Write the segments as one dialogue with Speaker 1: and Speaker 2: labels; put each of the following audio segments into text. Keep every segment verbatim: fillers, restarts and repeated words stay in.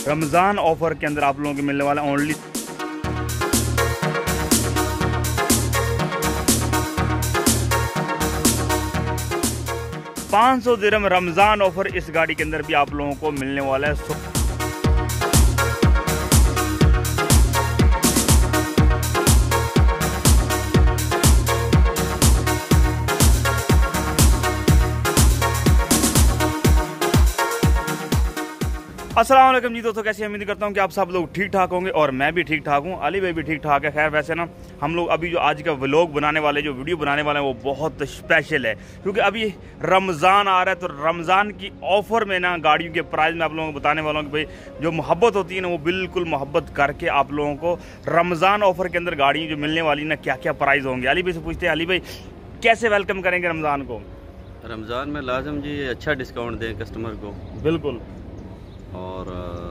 Speaker 1: Ramzan offer के अंदर आप लोगों को मिलने वाला ओनली पाँच सौ दिरहम रमज़ान ऑफ़र इस गाड़ी के अंदर भी आप लोगों को मिलने वाला है। अस्सलाम वालेकुम जी दोस्तों, कैसे उम्मीद करता हूँ कि आप सब लोग ठीक ठाक होंगे और मैं भी ठीक ठाक हूँ। अली भाई भी ठीक ठाक है। खैर वैसे ना हम लोग अभी जो आज का व्लॉग बनाने वाले जो वीडियो बनाने वाले हैं वो बहुत स्पेशल है, क्योंकि अभी रमज़ान आ रहा है। तो रमज़ान की ऑफ़र में ना गाड़ियों के प्राइस में आप लोगों को बताने वाला हूँ कि भाई जो मोहब्बत होती है ना वो बिल्कुल मोहब्बत करके आप लोगों को रमज़ान ऑफ़र के अंदर गाड़ियाँ जो मिलने वाली ना क्या क्या प्राइस होंगे। अली भाई से पूछते हैं, अली भाई कैसे वेलकम करेंगे रमज़ान को?
Speaker 2: रमज़ान में लाजम जी अच्छा डिस्काउंट दें कस्टमर को।
Speaker 1: बिल्कुल।
Speaker 2: और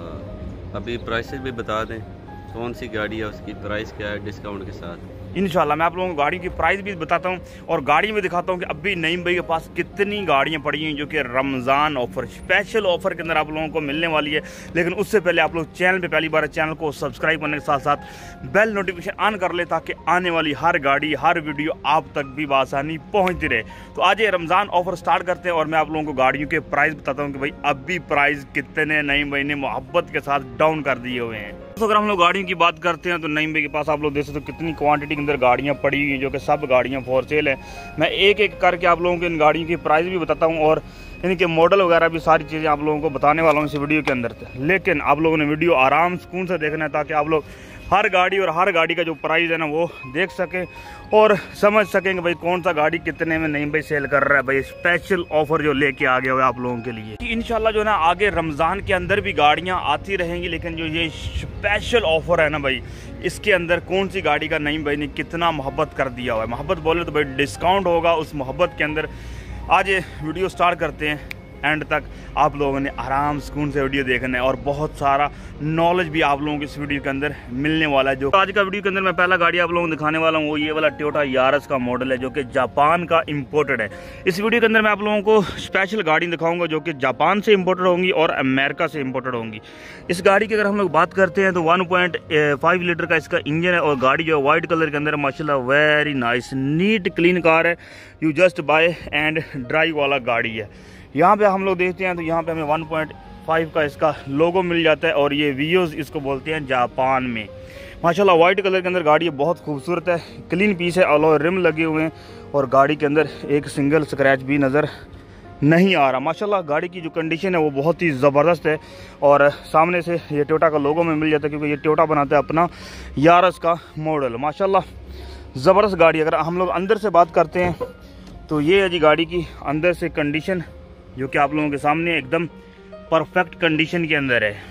Speaker 2: अभी प्राइसेस भी बता दें, कौन सी गाड़ी है, उसकी प्राइस क्या है डिस्काउंट के साथ।
Speaker 1: इंशाल्लाह मैं आप लोगों को गाड़ी की प्राइस भी बताता हूँ और गाड़ी में दिखाता हूँ कि अभी नईम भाई के पास कितनी गाड़ियाँ पड़ी हैं जो कि रमज़ान ऑफ़र स्पेशल ऑफ़र के अंदर आप लोगों को मिलने वाली है। लेकिन उससे पहले आप लोग चैनल पे पहली बार चैनल को सब्सक्राइब करने के साथ साथ बेल नोटिफिकेशन ऑन कर ले, ताकि आने वाली हर गाड़ी हर वीडियो आप तक भी बआसानी पहुँचती रहे। तो आज ये रमज़ान ऑफ़र स्टार्ट करते हैं और मैं आप लोगों को गाड़ियों के प्राइस बताता हूँ कि भाई अभी प्राइस कितने नईम भाई ने मोहब्बत के साथ डाउन कर दिए हुए हैं। तो अगर हम लोग गाड़ियों की बात करते हैं तो नईम भाई के पास आप लोग देख सकते हो कितनी क्वांटिटी के अंदर गाड़ियां पड़ी हुई हैं, जो कि सब गाड़ियां फॉर सेल है। मैं एक एक करके आप लोगों को इन गाड़ियों की प्राइस भी बताता हूं और इनके मॉडल वगैरह भी सारी चीज़ें आप लोगों को बताने वाला हूं इस वीडियो के अंदर। लेकिन आप लोगों ने वीडियो आराम सुकून से देखना है, ताकि आप लोग हर गाड़ी और हर गाड़ी का जो प्राइस है ना वो देख सकें और समझ सकेंगे भाई कौन सा गाड़ी कितने में नईम भाई सेल कर रहा है। भाई स्पेशल ऑफर जो लेके आ गया हुआ है आप लोगों के लिए। इंशाल्लाह जो ना आगे रमज़ान के अंदर भी गाड़ियां आती रहेंगी, लेकिन जो ये स्पेशल ऑफर है ना भाई इसके अंदर कौन सी गाड़ी का नईम भाई ने कितना मोहब्बत कर दिया हुआ है। मोहब्बत बोले तो भाई डिस्काउंट होगा उस मोहब्बत के अंदर। आज ये वीडियो स्टार्ट करते हैं, एंड तक आप लोगों ने आराम सुकून से वीडियो देखना है और बहुत सारा नॉलेज भी आप लोगों को इस वीडियो के अंदर मिलने वाला है। जो आज का वीडियो के अंदर मैं पहला गाड़ी आप लोगों को दिखाने वाला हूँ वो ये वाला टोयोटा यारिस का मॉडल है, जो कि जापान का इंपोर्टेड है। इस वीडियो के अंदर मैं आप लोगों को स्पेशल गाड़ी दिखाऊंगा जो कि जापान से इंपोर्टेड होंगी और अमेरिका से इंपोर्टेड होंगी। इस गाड़ी की अगर हम लोग बात करते हैं तो वन पॉइंट फाइव लीटर का इसका इंजन है और गाड़ी जो है वाइट कलर के अंदर माशाल्लाह very nice neat clean car है। You just buy and drive वाला गाड़ी है। यहाँ पे हम लोग देखते हैं तो यहाँ पे हमें वन पॉइंट फाइव का इसका लोगो मिल जाता है और ये वीओस इसको बोलते हैं जापान में। माशाल्लाह वाइट कलर के अंदर गाड़ी है, बहुत खूबसूरत है, क्लीन पीस है, अलॉय रिम लगे हुए हैं और गाड़ी के अंदर एक सिंगल स्क्रैच भी नज़र नहीं आ रहा। माशाल्लाह गाड़ी की जो कंडीशन है वो बहुत ही ज़बरदस्त है और सामने से ये टोयोटा का लोगो में मिल जाता है, क्योंकि ये टोयोटा बनाता है अपना यारिस का मॉडल। माशाल्लाह ज़बरदस्त गाड़ी। अगर हम लोग अंदर से बात करते हैं तो ये है जी गाड़ी की अंदर से कंडीशन, जो कि आप लोगों के सामने एकदम परफेक्ट कंडीशन के अंदर है।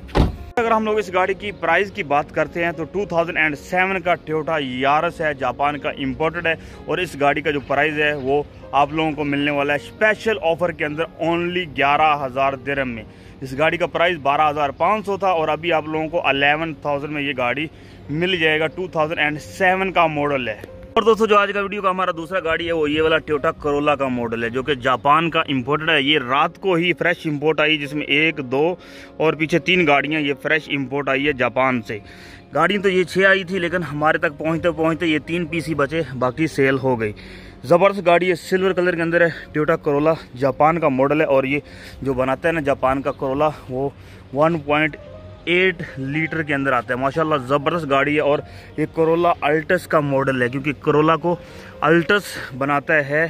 Speaker 1: अगर हम लोग इस गाड़ी की प्राइस की बात करते हैं तो टू थाउजेंड सेवन का टोयोटा यारिस है, जापान का इंपोर्टेड है और इस गाड़ी का जो प्राइस है वो आप लोगों को मिलने वाला है स्पेशल ऑफर के अंदर ओनली ग्यारह हज़ार दिरहम में। इस गाड़ी का प्राइस बारह हज़ार पाँच सौ था और अभी आप लोगों को अलेवन थाउजेंड में ये गाड़ी मिल जाएगा। टू थाउजेंड सेवन का मॉडल है। और दोस्तों जो आज का वीडियो का हमारा दूसरा गाड़ी है वो ये वाला टोयोटा करोला का मॉडल है, जो कि जापान का इंपोर्टेड है। ये रात को ही फ्रेश इंपोर्ट आई, जिसमें एक दो और पीछे तीन गाड़ियां ये फ्रेश इंपोर्ट आई है जापान से। गाड़ी तो ये छः आई थी, लेकिन हमारे तक पहुंचते पहुंचते ये तीन पीस ही बचे, बाकी सेल हो गई। ज़बरदस्त गाड़ी है, सिल्वर कलर के अंदर है, टोयोटा करोला जापान का मॉडल है और ये जो बनाता है ना जापान का करोला वो वन पॉइंट एट लीटर के अंदर आता है। माशाल्लाह ज़बरदस्त गाड़ी है और ये करोला अल्टस का मॉडल है, क्योंकि करोला को अल्टस बनाता है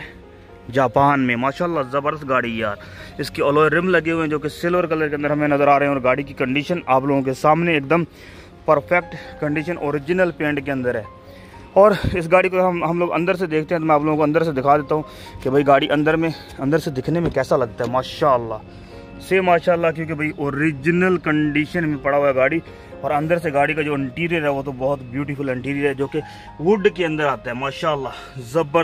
Speaker 1: जापान में। माशाल्लाह ज़बरदस्त गाड़ी यार। इसके अलॉय रिम लगे हुए हैं जो कि सिल्वर कलर के अंदर हमें नज़र आ रहे हैं और गाड़ी की कंडीशन आप लोगों के सामने एकदम परफेक्ट कंडीशन ओरिजिनल पेंट के अंदर है। और इस गाड़ी को हम हम लोग अंदर से देखते हैं तो मैं आप लोगों को अंदर से दिखा देता हूँ कि भाई गाड़ी अंदर में अंदर से दिखने में कैसा लगता है। माशाल्लाह से माशाल्लाह, क्योंकि भाई ओरिजिनल कंडीशन में पड़ा हुआ है गाड़ी और अंदर से गाड़ी का जो इंटीरियर है वो तो बहुत ब्यूटीफुल इंटीरियर है, जो कि वुड के अंदर आता है। माशाल्लाह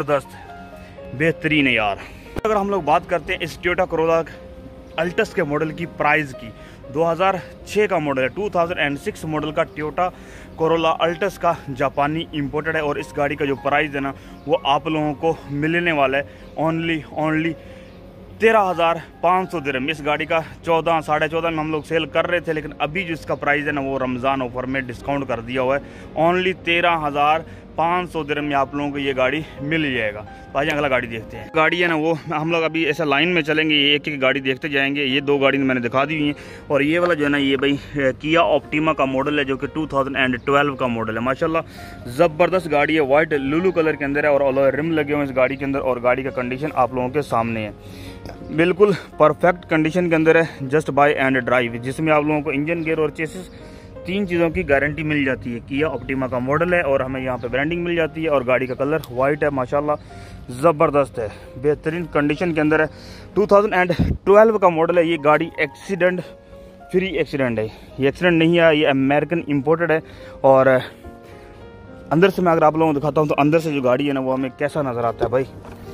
Speaker 1: ज़बरदस्त बेहतरीन है यार। अगर हम लोग बात करते हैं इस टोयोटा करोला अल्टस के मॉडल की प्राइस की, दो हज़ार छह का मॉडल है, दो हज़ार छह मॉडल का टोयोटा कोरोला अल्टस का जापानी इंपोर्टेड है और इस गाड़ी का जो प्राइस है ना वो आप लोगों को मिलने वाला है ओनली ओनली तेरह हज़ार पाँच सौ दिरहम। इस गाड़ी का चौदह साढ़े चौदह में हम लोग सेल कर रहे थे, लेकिन अभी जो इसका प्राइस है ना वो रमज़ान ऑफर में डिस्काउंट कर दिया हुआ है। ओनली तेरह हज़ार पाँच सौ दिरहम में आप लोगों को ये गाड़ी मिल जाएगा। तो आइए अगला गाड़ी देखते हैं। गाड़ी है ना वो हम लोग अभी ऐसा लाइन में चलेंगे, एक एक गाड़ी देखते जाएंगे। ये दो गाड़ी मैंने दिखा दी हुई हैं, और ये वाला जो है ना ये भाई किया ऑप्टिमा का मॉडल है, जो कि टू थाउजेंड ट्वेल्व का मॉडल है। माशाल्लाह ज़बरदस्त गाड़ी है, वाइट लुलू कलर के अंदर है और अलॉय रिम लगे हुए हैं इस गाड़ी के अंदर। और गाड़ी का कंडीशन आप लोगों के सामने है, बिल्कुल परफेक्ट कंडीशन के अंदर है। जस्ट बाय एंड ड्राइव, जिसमें आप लोगों को इंजन गेयर और चेसिस तीन चीज़ों की गारंटी मिल जाती है। किया ऑप्टिमा का मॉडल है और हमें यहाँ पे ब्रांडिंग मिल जाती है, और गाड़ी का कलर वाइट है। माशाल्लाह ज़बरदस्त है, बेहतरीन कंडीशन के अंदर है। टू थाउजेंड ट्वेल्व का मॉडल है। ये गाड़ी एक्सीडेंट फ्री एक्सीडेंट है, ये एक्सीडेंट नहीं है, ये अमेरिकन इम्पोर्टेड है। और अंदर से मैं अगर आप लोगों को दिखाता हूँ तो अंदर से जो गाड़ी है ना वो हमें कैसा नज़र आता है भाई।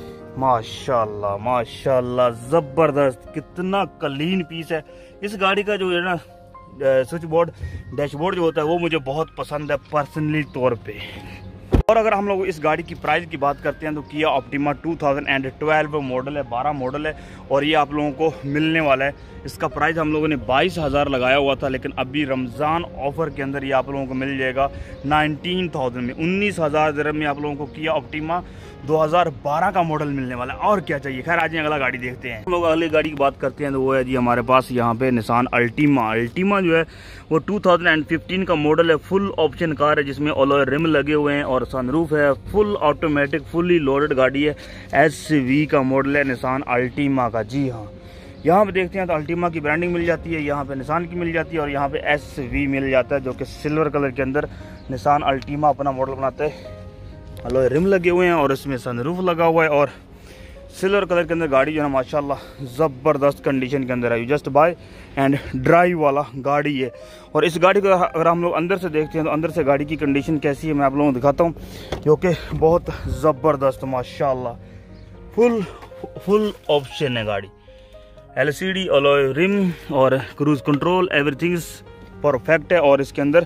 Speaker 1: माशाल्लाह माशाल्लाह ज़बरदस्त, कितना क्लीन पीस है। इस गाड़ी का जो है ना स्विच बोर्ड डैशबोर्ड जो होता है वो मुझे बहुत पसंद है पर्सनली तौर पे। और अगर हम लोग इस गाड़ी की प्राइस की बात करते हैं तो Kia Optima two thousand twelve model है, बारह मॉडल है, और ये आप लोगों को मिलने वाला है। इसका प्राइस हम लोगों ने बाईस हज़ार लगाया हुआ था, लेकिन अभी रमज़ान ऑफर के अंदर ये आप लोगों को मिल जाएगा नाइनटीन थाउजेंड में, उन्नीस हज़ार दिरहम में आप लोगों को किया ऑप्टिमा दो हज़ार बारह का मॉडल मिलने वाला है। और क्या चाहिए। खैर आज अगला गाड़ी देखते हैं। हम लोग अगली गाड़ी की बात करते हैं तो वो है जी हमारे पास यहाँ पे निसान अल्टीमा। अल्टीमा जो है वो टू थाउजेंड फिफ्टीन का मॉडल है, फुल ऑप्शन कार है, जिसमें अलॉय रिम लगे हुए हैं और सनरूफ है। फुल ऑटोमेटिक फुली लोडेड गाड़ी है, एस वी का मॉडल है निसान अल्टीमा का। जी हाँ, यहाँ पे देखते हैं तो अल्टीमा की ब्रांडिंग मिल जाती है, यहाँ पे निसान की मिल जाती है, और यहाँ पे एस वी मिल जाता है, जो कि सिल्वर कलर के अंदर निसान अल्टीमा अपना मॉडल बनाता है। अलॉय रिम लगे हुए हैं और इसमें सनरूफ लगा हुआ है, और सिल्वर कलर के अंदर गाड़ी जो है माशाल्लाह ज़बरदस्त कंडीशन के अंदर है। जस्ट बाय एंड ड्राइव वाला गाड़ी है। और इस गाड़ी को अगर हम लोग अंदर से देखते हैं तो अंदर से गाड़ी की कंडीशन कैसी है मैं आप लोगों को दिखाता हूँ, जो कि बहुत ज़बरदस्त माशाल्लाह फुल फुल ऑप्शन है गाड़ी। L C D, alloy rim और क्रूज़ कंट्रोल एवरीथिंग परफेक्ट है, और इसके अंदर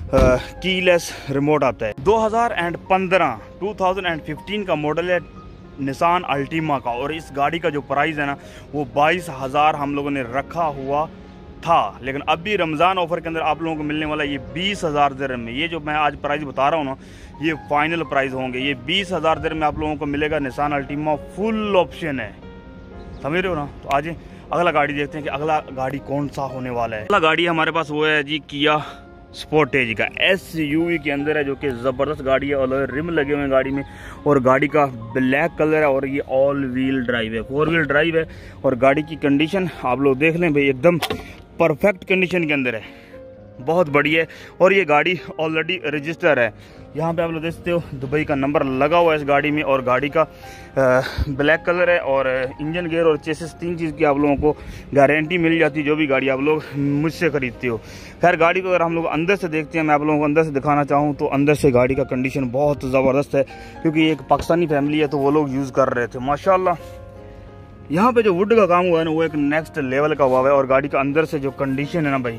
Speaker 1: कीलेस रिमोट आता है। दो हज़ार पंद्रह टू थाउजेंड फिफ्टीन का मॉडल है निसान अल्टीमा का, और इस गाड़ी का जो प्राइस है ना वो बाईस हज़ार हम लोगों ने रखा हुआ था, लेकिन अभी रमज़ान ऑफर के अंदर आप लोगों को मिलने वाला ये बीस हज़ार दिरहम में। ये जो मैं आज प्राइस बता रहा हूँ ना ये फाइनल प्राइस होंगे, ये बीस हज़ार दिरहम में आप लोगों को मिलेगा। निसान अल्टीमा फुल ऑप्शन है, समझ रहे हो ना। तो आज अगला गाड़ी देखते हैं कि अगला गाड़ी कौन सा होने वाला है। अगला गाड़ी हमारे पास वो है जी किया स्पोर्टेज का, एस यू वी के अंदर है, जो कि ज़बरदस्त गाड़ी है। और रिम लगे हुए हैं गाड़ी में, और गाड़ी का ब्लैक कलर है, और ये ऑल व्हील ड्राइव है, फोर व्हील ड्राइव है। और गाड़ी की कंडीशन आप लोग देख लें भाई, एकदम परफेक्ट कंडीशन के अंदर है, बहुत बढ़िया है। और ये गाड़ी ऑलरेडी रजिस्टर है, यहाँ पे आप लोग देख सकते हो दुबई का नंबर लगा हुआ है इस गाड़ी में, और गाड़ी का आ, ब्लैक कलर है, और इंजन गेयर और चेसिस तीन चीज़ की आप लोगों को गारंटी मिल जाती है, जो भी गाड़ी आप लोग मुझसे खरीदते हो। खैर गाड़ी को अगर हम लोग अंदर से देखते हैं, मैं आप लोगों को अंदर से दिखाना चाहूँ तो अंदर से गाड़ी का कंडीशन बहुत ज़बरदस्त है, क्योंकि ये एक पाकिस्तानी फैमिली है तो वो लोग यूज़ कर रहे थे। माशाल्लाह यहाँ पे जो वुड का काम हुआ है ना वो एक नेक्स्ट लेवल का हुआ है, और गाड़ी का अंदर से जो कंडीशन है ना भाई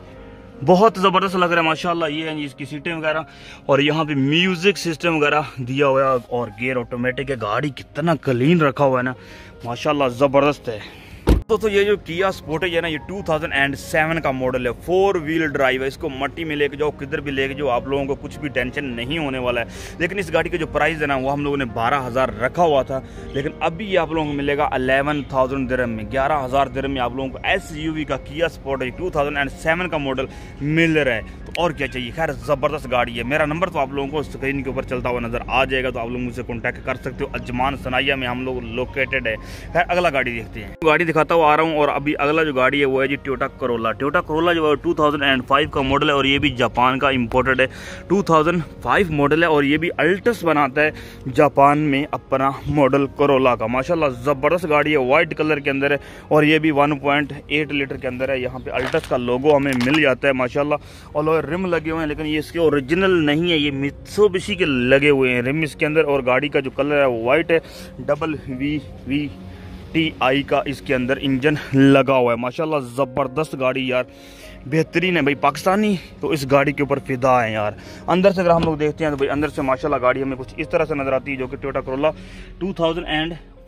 Speaker 1: बहुत ज़बरदस्त लग रहा है माशाल्लाह। ये है इसकी सीटें वगैरह, और यहाँ पे म्यूज़िक सिस्टम वगैरह दिया हुआ है, और गियर ऑटोमेटिक है। गाड़ी कितना क्लीन रखा हुआ है ना माशाल्लाह, ज़बरदस्त है। तो, तो ये जो किया स्पोर्टेज है ना ये टू थाउजेंड सेवन का मॉडल है, फोर व्हील ड्राइव है। इसको मट्टी में लेके जाओ, किधर भी लेके जाओ, आप लोगों को कुछ भी टेंशन नहीं होने वाला है। लेकिन इस गाड़ी का जो प्राइस है ना वो हम लोगों ने बारह हज़ार रखा हुआ था, लेकिन अभी ये आप लोगों को मिलेगा अलेवन थाउजेंड दिरहम में, ग्यारह हज़ार दिरहम में आप लोगों को एस यू वी का Kia Sportage two thousand seven का मॉडल मिल रहा है। तो और क्या चाहिए। खैर ज़बरदस्त गाड़ी है। मेरा नंबर तो आप लोगों को स्क्रीन के ऊपर चलता हुआ नजर आ जाएगा, तो आप लोग मुझसे कॉन्टैक्ट कर सकते हो। अजमान सनाइया में हम लोग लोकेटेड है। खैर अगला गाड़ी देखते हैं। गाड़ी दिखाता हुआ आ रहा हूँ, और अभी अगला जो गाड़ी है वो है जी टोयोटा करोला। टोयोटा करोला जो है टू थाउजेंड फाइव का मॉडल है, और ये भी जापान का इंपोर्टेड है। टू थाउजेंड फाइव मॉडल है, और ये भी अल्टस बनाता है जापान में अपना मॉडल करोला का। माशाल्लाह ज़बरदस्त गाड़ी है, वाइट कलर के अंदर है, और ये भी वन पॉइंट एट लीटर के अंदर है। यहाँ पे अल्टस का लोगो हमें मिल जाता है माशाल्लाह। और रिम लगे हुए हैं, लेकिन ये इसके ओरिजिनल नहीं है, ये मित्सुबिशी के लगे हुए हैं रिम इसके अंदर। और गाड़ी का जो कलर है वो वाइट है, double V V T I का इसके अंदर इंजन लगा हुआ है। माशाल्लाह ज़बरदस्त गाड़ी यार, बेहतरीन है भाई। पाकिस्तानी तो इस गाड़ी के ऊपर फिदा है यार। अंदर से अगर हम लोग देखते हैं तो भाई अंदर से माशाल्लाह गाड़ी हमें कुछ इस तरह से नजर आती है, जो कि Toyota Corolla two thousand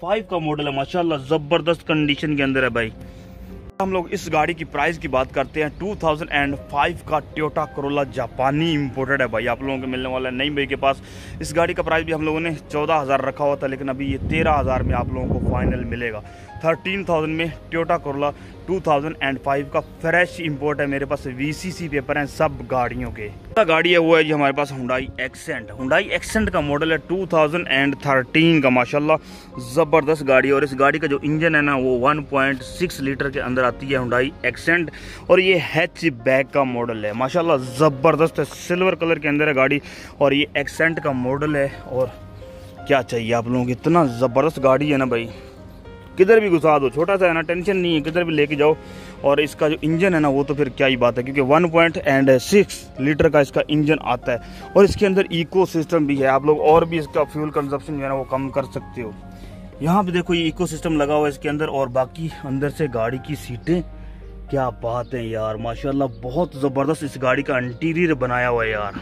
Speaker 1: five का मॉडल है, माशाल्लाह ज़बरदस्त कंडीशन के अंदर है भाई। हम लोग इस गाड़ी की प्राइस की बात करते हैं। टू थाउज़ेंड फाइव का टोयोटा कोरोला जापानी इंपोर्टेड है भाई, आप लोगों को मिलने वाला है नईम भाई के पास। इस गाड़ी का प्राइस भी हम लोगों ने चौदह हज़ार रखा हुआ था, लेकिन अभी ये तेरह हज़ार में आप लोगों को फाइनल मिलेगा। थर्टीन थाउजेंड में Toyota Corolla two thousand five का फ्रेश इंपोर्ट है। मेरे पास वीसीसी पेपर हैं सब गाड़ियों के। गाड़ी है वो है जी हमारे पास हुंडई एक्सेंट। हुंडई एक्सेंट का मॉडल है टू थाउज़ेंड थर्टीन का, माशाल्लाह ज़बरदस्त गाड़ी है। और इस गाड़ी का जो इंजन है ना वो वन पॉइंट सिक्स लीटर के अंदर आती है हुंडई एक्सेंट, और ये हैचबैक का मॉडल है, माशाल्लाह ज़बरदस्त है। सिल्वर कलर के अंदर है गाड़ी और ये एक्सेंट का मॉडल है। और क्या चाहिए आप लोगों को, इतना ज़बरदस्त गाड़ी है ना भाई, किधर भी घुसा दो, छोटा सा है ना, टेंशन नहीं है, किधर भी लेके जाओ। और इसका जो इंजन है ना वो तो फिर क्या ही बात है, क्योंकि वन पॉइंट सिक्स लीटर का इसका इंजन आता है। और इसके अंदर इको सिस्टम भी है, आप लोग और भी इसका फ्यूल कंजप्शन जो है ना वो कम कर सकते हो। यहाँ पे देखो ये इको सिस्टम लगा हुआ है इसके अंदर, और बाकी अंदर से गाड़ी की सीटें, क्या बात है यार, माशाल्लाह बहुत ज़बरदस्त इस गाड़ी का इंटीरियर बनाया हुआ है यार।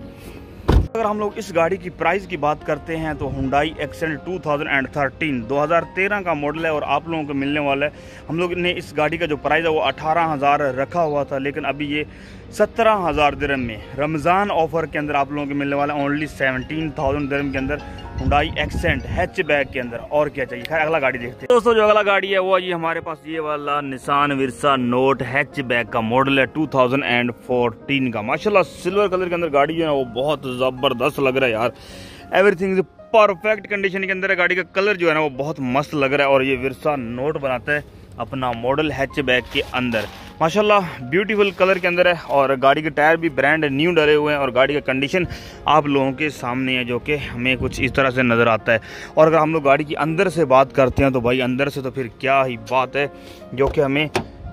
Speaker 1: अगर हम लोग इस गाड़ी की प्राइस की बात करते हैं तो Hyundai Accent two thousand thirteen दो हज़ार तेरह का मॉडल है और आप लोगों को मिलने वाला है। हम लोग ने इस गाड़ी का जो प्राइस है वो अठारह हज़ार रखा हुआ था, लेकिन अभी ये सत्रह हज़ार दिरहम में रमज़ान ऑफर के अंदर आप लोगों को मिलने वाला है, ओनली सेवनटीन थाउजेंड दिरहम के अंदर हुंडई एक्सेंट हैचबैक के अंदर। और क्या चाहिए, खैर अगला गाड़ी देखते हैं दोस्तों। जो अगला गाड़ी है वो ये हमारे पास ये वाला निसान वर्सा नोट हैचबैक का मॉडल है टू थाउज़ेंड फोर्टीन का, माशाल्लाह सिल्वर कलर के अंदर गाड़ी जो है ना वो बहुत ज़बरदस्त लग रहा है यार। एवरीथिंग परफेक्ट कंडीशन के अंदर है, गाड़ी का कलर जो है ना वो बहुत मस्त लग रहा है। और ये वर्सा नोट बनाता है अपना मॉडल हैचबैक के अंदर, माशाल्लाह ब्यूटीफुल कलर के अंदर है। और गाड़ी के टायर भी ब्रांड न्यू डले हुए हैं और गाड़ी का कंडीशन आप लोगों के सामने है, जो कि हमें कुछ इस तरह से नज़र आता है। और अगर हम लोग गाड़ी की अंदर से बात करते हैं तो भाई अंदर से तो फिर क्या ही बात है, जो कि हमें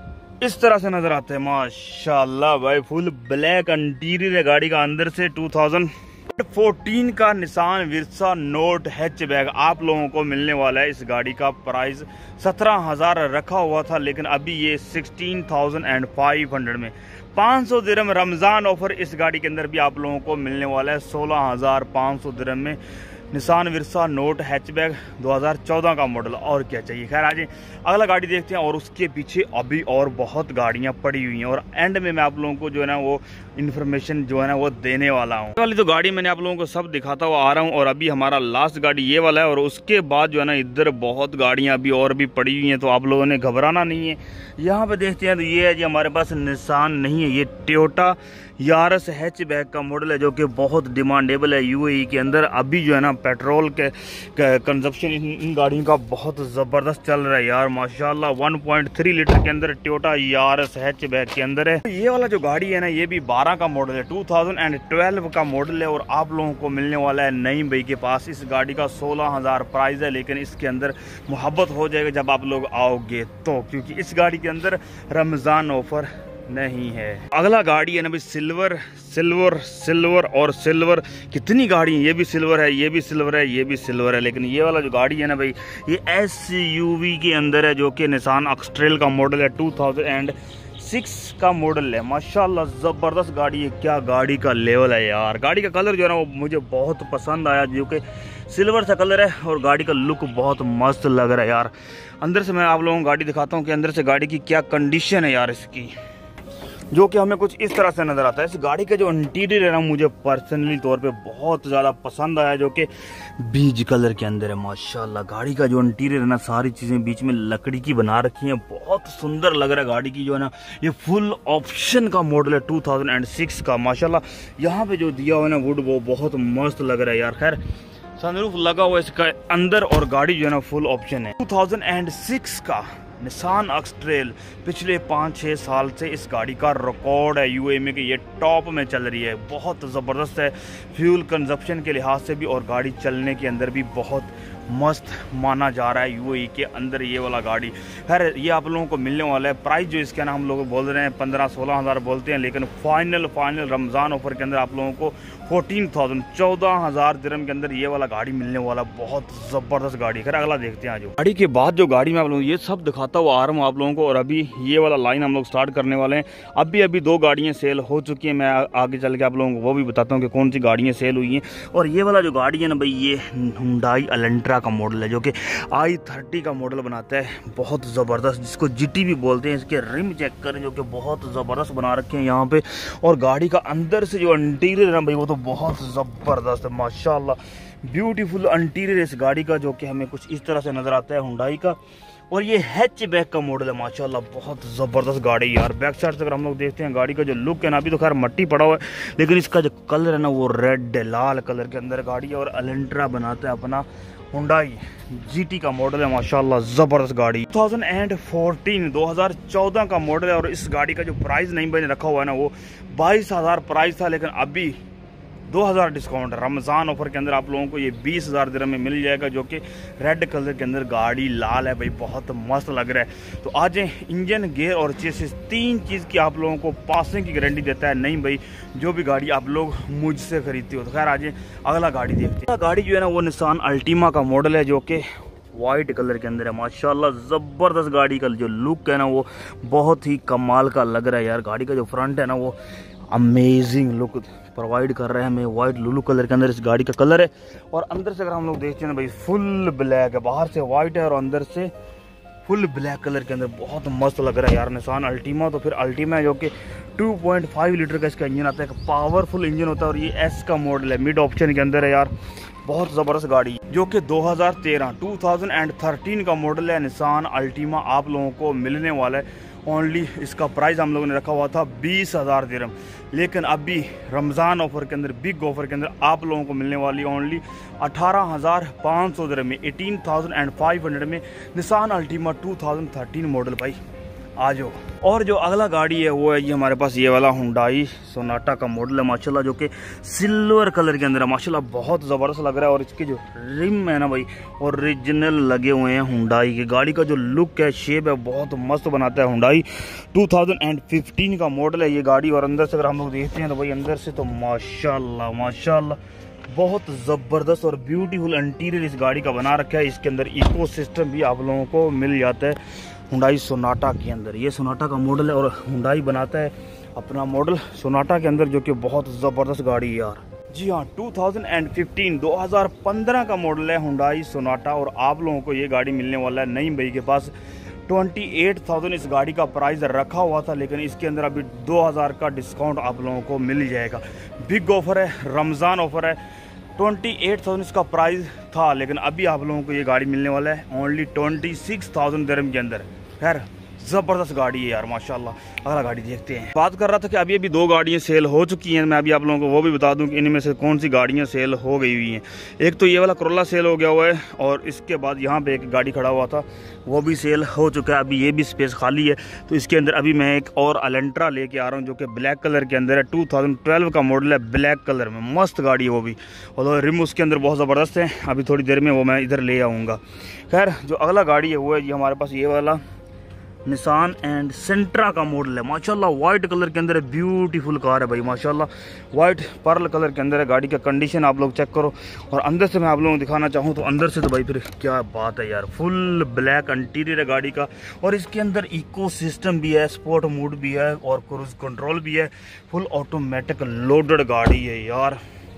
Speaker 1: इस तरह से नज़र आता है, माशाल्लाह भाई फुल ब्लैक इंटीरियर है गाड़ी का अंदर से। टू थाउज़ेंड फोर्टीन का निसान वर्सा नोट हैचबैक आप लोगों को मिलने वाला है। इस गाड़ी का प्राइस सत्रह हज़ार रखा हुआ था, लेकिन अभी ये सिक्सटीन थाउजेंड फाइव हंड्रेड में पाँच सौ दिरहम रमज़ान ऑफर इस गाड़ी के अंदर भी आप लोगों को मिलने वाला है। सोलह हज़ार पाँच सौ दिरहम में निसान वर्सा नोट हैचबैक दो हज़ार चौदह का मॉडल। और क्या चाहिए, खैर आज अगला गाड़ी देखते हैं। और उसके पीछे अभी और बहुत गाड़ियां पड़ी हुई हैं और एंड में मैं आप लोगों को जो है ना वो इन्फॉर्मेशन जो है ना वो देने वाला हूँ। वाली तो गाड़ी मैंने आप लोगों को सब दिखाता हुआ आ रहा हूँ, और अभी हमारा लास्ट गाड़ी ये वाला है। और उसके बाद जो है ना इधर बहुत गाड़ियाँ अभी और भी पड़ी हुई हैं, तो आप लोगों ने घबराना नहीं है। यहाँ पे देखते हैं तो ये है जी हमारे पास निसान नहीं है, ये टोयोटा यारस हैचबैक का मॉडल है, जो कि बहुत डिमांडेबल है यूएई के अंदर। अभी जो है ना पेट्रोल के कंजप्शन इन, इन गाड़ियों का बहुत ज़बरदस्त चल रहा है यार, माशाल्लाह वन पॉइंट थ्री लीटर के अंदर टोयोटा यारस हैचबैक के अंदर है। ये वाला जो गाड़ी है ना ये भी बारह का मॉडल है, टू थाउज़ेंड ट्वेल्व का मॉडल है, और आप लोगों को मिलने वाला है नईम भाई के पास। इस गाड़ी का सोलह हज़ार प्राइस है, लेकिन इसके अंदर मोहब्बत हो जाएगा जब आप लोग आओगे तो, क्योंकि इस गाड़ी के अंदर रमज़ान ऑफर नहीं है। अगला गाड़ी है ना भाई सिल्वर सिल्वर सिल्वर और सिल्वर, कितनी गाड़ी है, ये भी सिल्वर है, ये भी सिल्वर है, ये भी सिल्वर है। लेकिन ये वाला जो गाड़ी है ना भाई ये एसयूवी के अंदर है, जो कि निसान एक्सट्रेल का मॉडल है, टू थाउज़ेंड सिक्स का मॉडल है। माशाल्लाह ज़बरदस्त गाड़ी है, क्या गाड़ी का लेवल है यार। गाड़ी का कलर जो है ना वो मुझे बहुत पसंद आया, जो कि सिल्वर सा कलर है, और गाड़ी का लुक बहुत मस्त लग रहा है यार। अंदर से मैं आप लोगों को गाड़ी दिखाता हूँ कि अंदर से गाड़ी की क्या कंडीशन है यार इसकी, जो कि हमें कुछ इस तरह से नज़र आता है। इस गाड़ी का जो इंटीरियर है ना मुझे पर्सनली तौर पे बहुत ज़्यादा पसंद आया, जो कि बीज कलर के अंदर है। माशाल्लाह गाड़ी का जो इंटीरियर है ना सारी चीज़ें बीच में लकड़ी की बना रखी हैं, बहुत सुंदर लग रहा है। गाड़ी की जो है ना ये फुल ऑप्शन का मॉडल है टू थाउज़ेंड सिक्स का, माशाल्लाह यहाँ पे जो दिया हुआ है ना वुड वो बहुत मस्त लग रहा है यार। खैर सनरूफ लगा हुआ इसका अंदर, और गाड़ी जो है ना फुल ऑप्शन है। टू थाउज़ेंड सिक्स का निसान एक्सट्रेल, पिछले पाँच छः साल से इस गाड़ी का रिकॉर्ड है यूएई में कि ये टॉप में चल रही है, बहुत ज़बरदस्त है फ्यूल कंजप्शन के लिहाज से भी, और गाड़ी चलने के अंदर भी बहुत मस्त माना जा रहा है यूएई के अंदर ये वाला गाड़ी। खैर ये आप लोगों को मिलने वाला है। प्राइस जो इसका ना हम लोग बोल रहे हैं पंद्रह सोलह हज़ार बोलते हैं, लेकिन फाइनल फाइनल रमज़ान ऑफर के अंदर आप लोगों को फोर्टीन थाउजेंड चौदह हज़ार दिरहम के अंदर ये वाला गाड़ी मिलने वाला, बहुत ज़बरदस्त गाड़ी। खैर अगला देखते हैं। आज गाड़ी के बाद जो गाड़ी में आप लोग ये सब दिखाता हुआ आ रहा हूँ आप लोगों को, और अभी ये वाला लाइन हम लोग स्टार्ट करने वाले हैं। अभी अभी दो गाड़ियाँ सेल हो चुकी हैं, मैं आगे चल के आप लोगों को वो भी बताता हूँ कि कौन सी गाड़ियाँ सेल हुई हैं। और ये वाला जो गाड़ी है ना भाई ये हुंडई एलेंट्रा का मॉडल है जो कि आई थर्टी का मॉडल बनाता है, बहुत ज़बरदस्त, जिसको जीटी भी बोलते हैं। इसके रिम चेक करें जो कि बहुत ज़बरदस्त बना रखे हैं यहाँ पे, और गाड़ी का अंदर से जो इंटीरियर है ना भाई वो तो बहुत ज़बरदस्त है माशाल्लाह। ब्यूटीफुल इंटीरियर इस गाड़ी का जो कि हमें कुछ इस तरह से नज़र आता है हुंडई का। और ये हैचबैक का मॉडल है माशाल्लाह, बहुत ज़बरदस्त गाड़ी यार। बैक साइड से अगर हम लोग देखते हैं गाड़ी का जो लुक है ना, अभी तो खैर मट्टी पड़ा हुआ है, लेकिन इसका जो कलर है ना वो रेड लाल कलर के अंदर गाड़ी है। और एलेंट्रा बनाता है अपना हुंडई जीटी का मॉडल है माशाल्लाह, ज़बरदस्त गाड़ी। दो हज़ार चौदह दो हज़ार चौदह का मॉडल है। और इस गाड़ी का जो प्राइस नहीं मैंने रखा हुआ है ना वो बाईस हज़ार प्राइस था, लेकिन अभी दो हज़ार डिस्काउंट रमज़ान ऑफर के अंदर आप लोगों को ये बीस हज़ार दिरहम में मिल जाएगा, जो कि रेड कलर के अंदर गाड़ी लाल है भाई, बहुत मस्त लग रहा है। तो आज इंजन गियर और चेसिस तीन चीज़ की आप लोगों को पासिंग की गारंटी देता है नहीं भाई, जो भी गाड़ी आप लोग मुझसे खरीदते हो। तो खैर आज अगला गाड़ी देखते हैं। गाड़ी जो है ना वो निसान अल्टीमा का मॉडल है जो कि वाइट कलर के अंदर है माशाल्लाह, ज़बरदस्त। गाड़ी का जो लुक है ना वो बहुत ही कमाल का लग रहा है यार। गाड़ी का जो फ्रंट है ना वो अमेजिंग लुक प्रोवाइड कर रहे हैं हमें, वाइट लुलू कलर के अंदर इस गाड़ी का कलर है। और अंदर से अगर हम लोग देखते हैं ना भाई फुल ब्लैक है, बाहर से वाइट है और अंदर से फुल ब्लैक कलर के अंदर, बहुत मस्त लग रहा है यार। निसान अल्टीमा तो फिर अल्टीमा है जो कि टू पॉइंट फाइव लीटर का इसका इंजन आता है, पावरफुल इंजन होता है। और ये एस का मॉडल है, मिड ऑप्शन के अंदर है यार, बहुत ज़बरदस्त गाड़ी जो कि दो हज़ार तेरह दो हज़ार तेरह का मॉडल है। निसान अल्टीमा आप लोगों को मिलने वाला है ओनली, इसका प्राइस हम लोगों ने रखा हुआ था बीस हज़ार दिरहम, लेकिन अभी रमज़ान ऑफर के अंदर, बिग ऑफर के अंदर आप लोगों को मिलने वाली ओनली अठारह हज़ार पाँच सौ दिरहम में, एटीन थाउजेंड फाइव हंड्रेड में निसान अल्टीमा दो हज़ार तेरह मॉडल भाई आ जाओ। और जो अगला गाड़ी है वो है ये हमारे पास ये वाला हुंडई सोनाटा का मॉडल है माशाल्लाह, जो कि सिल्वर कलर के अंदर है माशाल्लाह, बहुत ज़बरदस्त लग रहा है। और इसके जो रिम है ना भाई ओरिजिनल लगे हुए हैं हुंडई की। गाड़ी का जो लुक है, शेप है, बहुत मस्त बनाता है हुंडई। दो हज़ार पंद्रह का मॉडल है ये गाड़ी। और अंदर से अगर हम लोग देखते हैं तो भाई अंदर से तो माशाल्लाह माशाल्लाह बहुत ज़बरदस्त और ब्यूटीफुल इंटीरियर इस गाड़ी का बना रखा है। इसके अंदर इको सिस्टम भी आप लोगों को मिल जाता है हुंडई सोनाटा के अंदर। ये सोनाटा का मॉडल है और हुंडई बनाता है अपना मॉडल सोनाटा के अंदर, जो कि बहुत ज़बरदस्त गाड़ी है यार। जी हाँ, दो हज़ार पंद्रह दो हज़ार पंद्रह का मॉडल है हुंडई सोनाटा। और आप लोगों को ये गाड़ी मिलने वाला है नईम भाई के पास। अट्ठाईस हज़ार इस गाड़ी का प्राइस रखा हुआ था, लेकिन इसके अंदर अभी दो हज़ार का डिस्काउंट आप लोगों को मिल जाएगा। बिग ऑफर है, रमज़ान ऑफर है। अट्ठाईस हज़ार इसका प्राइस था, लेकिन अभी आप लोगों को ये गाड़ी मिलने वाला है ओनली छब्बीस हज़ार दिरहम के अंदर। खैर ज़बरदस्त गाड़ी है यार माशाल्लाह। अगला गाड़ी देखते हैं। बात कर रहा था कि अभी अभी दो गाड़ियाँ सेल हो चुकी हैं, मैं अभी आप लोगों को वो भी बता दूं कि इनमें से कौन सी गाड़ियाँ सेल हो गई हुई हैं। एक तो ये वाला कोरोला सेल हो गया हुआ है, और इसके बाद यहाँ पे एक गाड़ी खड़ा हुआ था वो भी सेल हो चुका है। अभी ये भी स्पेस खाली है, तो इसके अंदर अभी मैं एक और एलेंट्रा लेके आ रहा हूँ जो कि ब्लैक कलर के अंदर है। दो हज़ार बारह का मॉडल है, ब्लैक कलर में, मस्त गाड़ी है वो भी, और रिम उसके अंदर बहुत ज़बरदस्त है। अभी थोड़ी देर में वो मैं इधर ले आऊँगा। खैर जो अगला गाड़ी है वो है ये हमारे पास ये वाला निसान एंड सेंट्रा का मॉडल है माशाल्लाह, वाइट कलर के अंदर है, ब्यूटीफुल कार है भाई माशाल्लाह, वाइट पर्ल कलर के अंदर है। गाड़ी का कंडीशन आप लोग चेक करो। और अंदर से मैं आप लोगों को दिखाना चाहूँ तो अंदर से तो भाई फिर क्या बात है यार, फुल ब्लैक इंटीरियर है गाड़ी का। और इसके अंदर इको सिस्टम भी है, स्पोर्ट मोड भी है और क्रूज कंट्रोल भी है। फुल ऑटोमेटिक लोडेड गाड़ी है यार,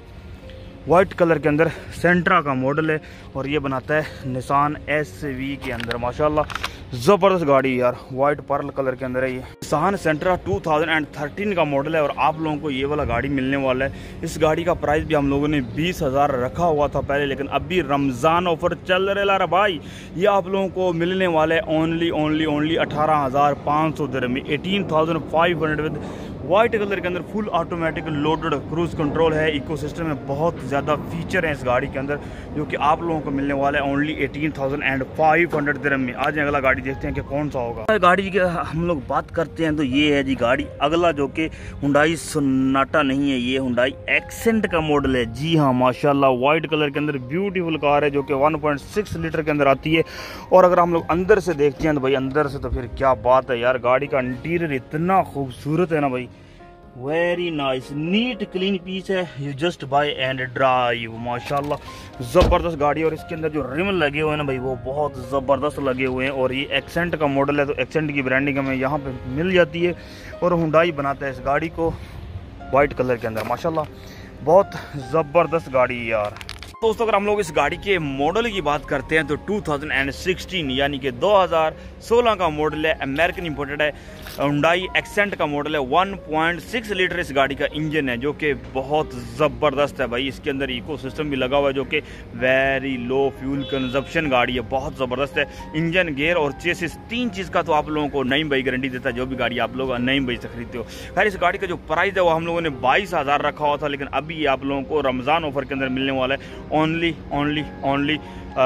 Speaker 1: वाइट कलर के अंदर सेंट्रा का मॉडल है। और ये बनाता है निसान एस वी के अंदर माशाल्लाह, ज़बरदस्त गाड़ी यार, वाइट पर्ल कलर के अंदर है ये। निसान सेंट्रा दो हज़ार तेरह का मॉडल है और आप लोगों को ये वाला गाड़ी मिलने वाला है। इस गाड़ी का प्राइस भी हम लोगों ने बीस हज़ार रखा हुआ था पहले, लेकिन अभी रमज़ान ऑफर चल रहा है भाई, ये आप लोगों को मिलने वाला है ओनली ओनली ओनली अठारह हज़ार पाँच सौ दिरहम में, eighteen thousand five hundred with white colour के अंदर, full automatic loaded cruise control है, इको सिस्टम में बहुत ज़्यादा फीचर हैं इस गाड़ी के अंदर, जो कि आप लोगों को मिलने वाला है only eighteen thousand five hundred दिरहम में। आज अगला गाड़ी देखते हैं कि कौन सा होगा। गाड़ी की हम लोग बात करते हैं तो ये है जी गाड़ी अगला, जो कि हुंडई सोनाटा नहीं है, ये हुंडई एक्सेंट का मॉडल है। जी हाँ माशाल्लाह, वाइट कलर के अंदर ब्यूटीफुल कार है जो कि वन पॉइंट सिक्स लीटर के अंदर आती है। और अगर हम लोग अंदर से देखते हैं तो भाई अंदर से तो फिर क्या बात है यार, गाड़ी का इंटीरियर इतना खूबसूरत है ना भाई, very nice, neat clean piece है। You just buy and drive माशाल्लाह, ज़बरदस्त गाड़ी। और इसके अंदर जो रिम लगे हुए हैं ना भाई वो बहुत ज़बरदस्त लगे हुए हैं। और ये एक्सेंट का मॉडल है, तो एक्सेंट की ब्रांडिंग हमें यहाँ पे मिल जाती है। और हुंडई बनाता है इस गाड़ी को वाइट कलर के अंदर माशाल्लाह, बहुत ज़बरदस्त गाड़ी है यार। दोस्तों अगर हम लोग इस गाड़ी के मॉडल की बात करते हैं तो दो हज़ार सोलह यानी कि दो हज़ार सोलह का मॉडल है, अमेरिकन इंपोर्टेड है। हुंडई एक्सेंट का मॉडल है। एक पॉइंट छह लीटर इस गाड़ी का इंजन है जो कि बहुत ज़बरदस्त है भाई। इसके अंदर इको सिस्टम भी लगा हुआ है जो कि वेरी लो फ्यूल कंजप्शन गाड़ी है, बहुत ज़बरदस्त है। इंजन, गियर और चेसिस तीन चीज़ का तो आप लोगों को नई भाई गारंटी देता है जो भी गाड़ी आप लोग नई भाई से खरीदते हो। खैर इस गाड़ी का जो प्राइस है वो हम लोगों ने बाईस हज़ार रखा हुआ था, लेकिन अभी ये आप लोगों को रमज़ान ऑफर के अंदर मिलने वाला है। ओनली ओनली ओनली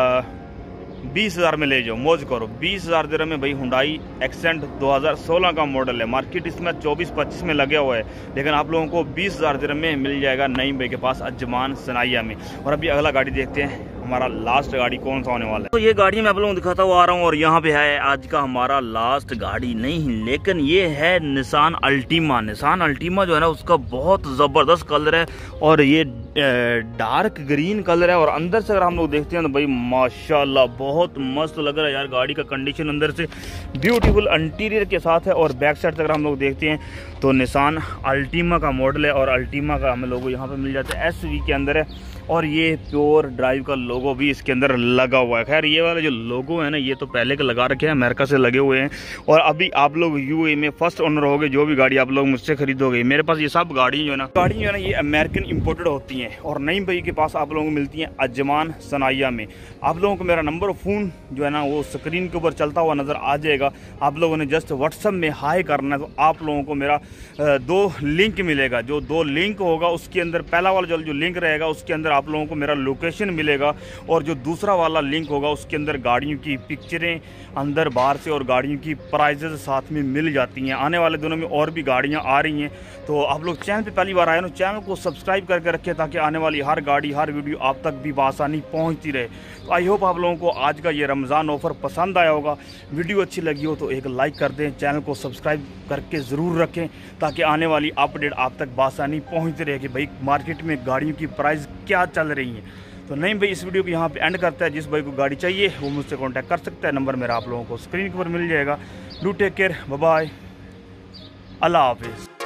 Speaker 1: बीस हज़ार में ले जाओ, मौज करो। बीस हज़ार दिरहम में भाई हुंडई एक्सेंट दो हज़ार सोलह का मॉडल है। मार्केट इसमें चौबीस पच्चीस में लगे हुआ है, लेकिन आप लोगों को बीस हज़ार दिरहम में मिल जाएगा नईम भाई के पास अजमान सनाइया में। और अभी अगला गाड़ी देखते हैं, हमारा लास्ट गाड़ी कौन सा होने वाला है। तो ये गाड़ी मैं आप लोगों को दिखाता हुआ आ रहा हूँ और यहाँ पे है आज का हमारा लास्ट गाड़ी नहीं, लेकिन ये है निसान अल्टीमा। निसान अल्टीमा जो है ना उसका बहुत ज़बरदस्त कलर है और ये डार्क ग्रीन कलर है। और अंदर से अगर हम लोग देखते हैं तो भाई माशाल्लाह बहुत मस्त लग रहा है यार। गाड़ी का कंडीशन अंदर से ब्यूटीफुल इंटीरियर के साथ है। और बैक साइड से अगर हम लोग देखते हैं तो निसान अल्टीमा का मॉडल है और अल्टीमा का हमें लोगो यहाँ पे मिल जाता है, एस वी के अंदर है। और ये प्योर ड्राइव का लोगो भी इसके अंदर लगा हुआ है। खैर ये वाला जो लोगो है ना ये तो पहले के लगा रखे हैं, अमेरिका से लगे हुए हैं। और अभी आप लोग यूएई में फर्स्ट ओनर होगे जो भी गाड़ी आप लोग मुझसे खरीदोगे। मेरे पास ये सब गाड़ी जो है ना गाड़ी जो है ना ये अमेरिकन इंपोर्टेड होती हैं और नईम भाई के पास आप लोगों को मिलती हैं अजमान सनाइया में। आप लोगों को मेरा नंबर फ़ोन जो है ना वो स्क्रीन के ऊपर चलता हुआ नज़र आ जाएगा। आप लोगों ने जस्ट व्हाट्सअप में हाई करना है तो आप लोगों को मेरा दो लिंक मिलेगा। जो दो लिंक होगा उसके अंदर पहला वाला जो जो लिंक रहेगा उसके अंदर आप लोगों को मेरा लोकेशन मिलेगा और जो दूसरा वाला लिंक होगा उसके अंदर गाड़ियों की पिक्चरें अंदर बाहर से और गाड़ियों की प्राइजेस साथ में मिल जाती हैं। आने वाले दिनों में और भी गाड़ियां आ रही हैं, तो आप लोग चैनल पे पहली बार आए ना चैनल को सब्सक्राइब करके रखें ताकि आने वाली हर गाड़ी हर वीडियो आप तक भी आसानी पहुंचती रहे। तो आई होप आप लोगों को आज का ये रमज़ान ऑफ़र पसंद आया होगा। वीडियो अच्छी लगी हो तो एक लाइक कर दें, चैनल को सब्सक्राइब करके ज़रूर रखें ताकि आने वाली अपडेट आप तक बासानी पहुंचती रहे कि भाई मार्केट में गाड़ियों की प्राइस क्या चल रही है। तो नहीं भाई इस वीडियो को यहाँ पे एंड करता है। जिस भाई को गाड़ी चाहिए वो मुझसे कांटेक्ट कर सकता है, नंबर मेरा आप लोगों को स्क्रीन के ऊपर मिल जाएगा। Do take care, bye bye, अल्लाह हाफिज़।